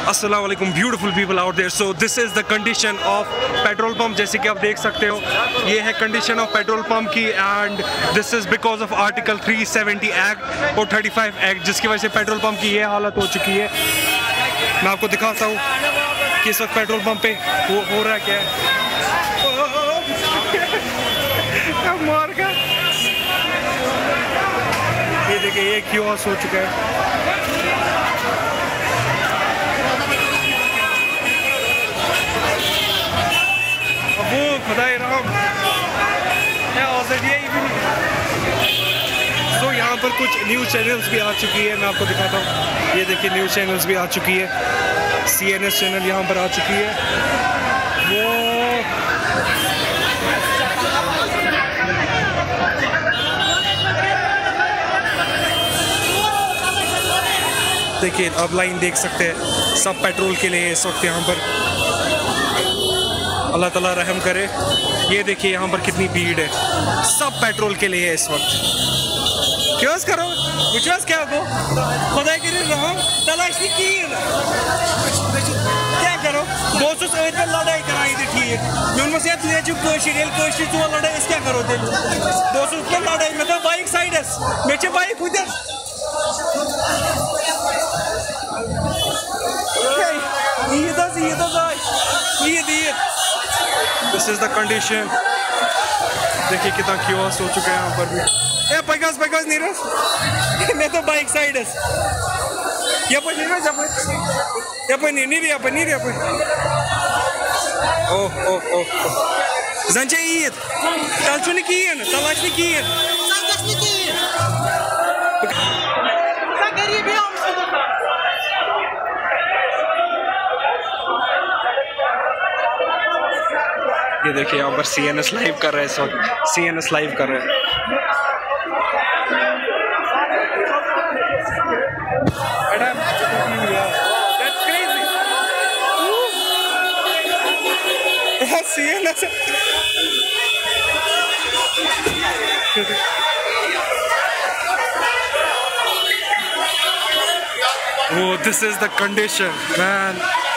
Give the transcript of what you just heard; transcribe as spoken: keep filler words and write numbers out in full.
अस्सलाम वालेकुम beautiful people out there. So this is the condition of petrol pump. जैसे कि आप देख सकते हो ये है कंडीशन ऑफ पेट्रोल पंप की, and this is because of article three seventy act और थर्टी फाइव एक्ट, जिसकी वजह से पेट्रोल पंप की ये हालत हो चुकी है। मैं आपको दिखाता हूँ कि इस वक्त पेट्रोल पंप पे वो हो रहा है क्या है। मार का ये देखिए ये क्यों हो चुका है। वो खुदाई राम तो यहाँ पर कुछ न्यूज़ चैनल्स भी आ चुकी है। मैं आपको दिखाता हूँ, ये देखिए न्यूज़ चैनल्स भी आ चुकी है। सी एन एस चैनल यहाँ पर आ चुकी है। वो देखिए आप लाइन देख सकते हैं, सब पेट्रोल के लिए इस वक्त यहाँ पर। अल्लाह ताला रहम करे। ये देखिए यहाँ पर कितनी भीड़ है, सब पेट्रोल के लिए है इस वक्त। क्यों करो विश्वास क्या हो खुदा के रहम तलाश की क्या करो दोस्तों सहित लड़ाई कराई थी ठीक मैं से तो लड़ाई इस क्या करो तेल दोस्तों तो लड़ाई में तो बाइक साइड मे बाइक उधर ईद ईद ईद ईद दिस इज द कंडीशन। देखिए कितना क्योस हो चुका है यहाँ पर भी। ए पैगास पैगास नीरज मैं तो बाइक साइड है या पर नीरज या पर या पर नहीं नहीं या पर नहीं या पर ओह ओह ओह ज़ंचे ईद तल चुनी कीन तलाश नहीं कीन तलाश नहीं कीन क्या करिए भी हम ये देखिए यहाँ पर सी एन एस लाइव कर रहे हैं इस वक्त। सी एन एस लाइव कर रहे हैं। C N S Oh, this is the condition, man.